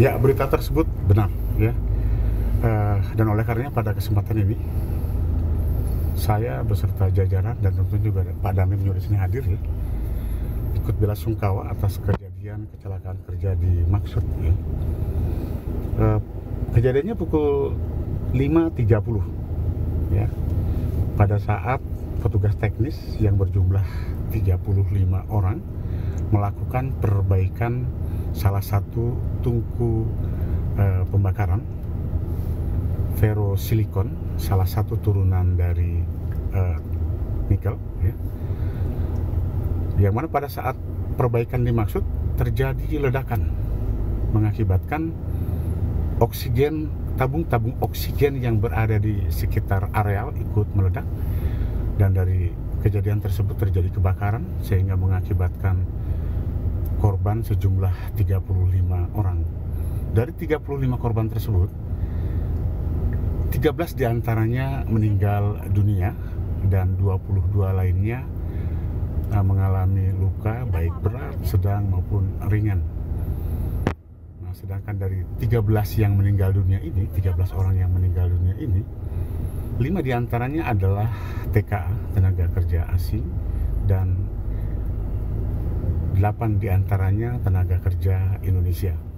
Ya, berita tersebut benar, ya. Dan oleh karenanya pada kesempatan ini saya beserta jajaran dan tentu juga Pak Damim juga di sini hadir, ya, ikut belasungkawa atas kejadian kecelakaan kerja di Maksud, ya. Kejadiannya pukul 5.30, ya, pada saat petugas teknis yang berjumlah 35 orang melakukan perbaikan salah satu tungku pembakaran ferrosilikon, salah satu turunan dari nikel, ya, yang mana pada saat perbaikan dimaksud terjadi ledakan mengakibatkan tabung oksigen yang berada di sekitar areal ikut meledak, dan dari kejadian tersebut terjadi kebakaran sehingga mengakibatkan korban sejumlah 35 orang. Dari 35 korban tersebut, 13 diantaranya meninggal dunia dan 22 lainnya mengalami luka baik berat, sedang maupun ringan. Nah, sedangkan dari 13 yang meninggal dunia ini, 13 orang yang meninggal dunia ini, 5 diantaranya adalah TKA, tenaga kerja asing, dan 8 diantaranya tenaga kerja Indonesia.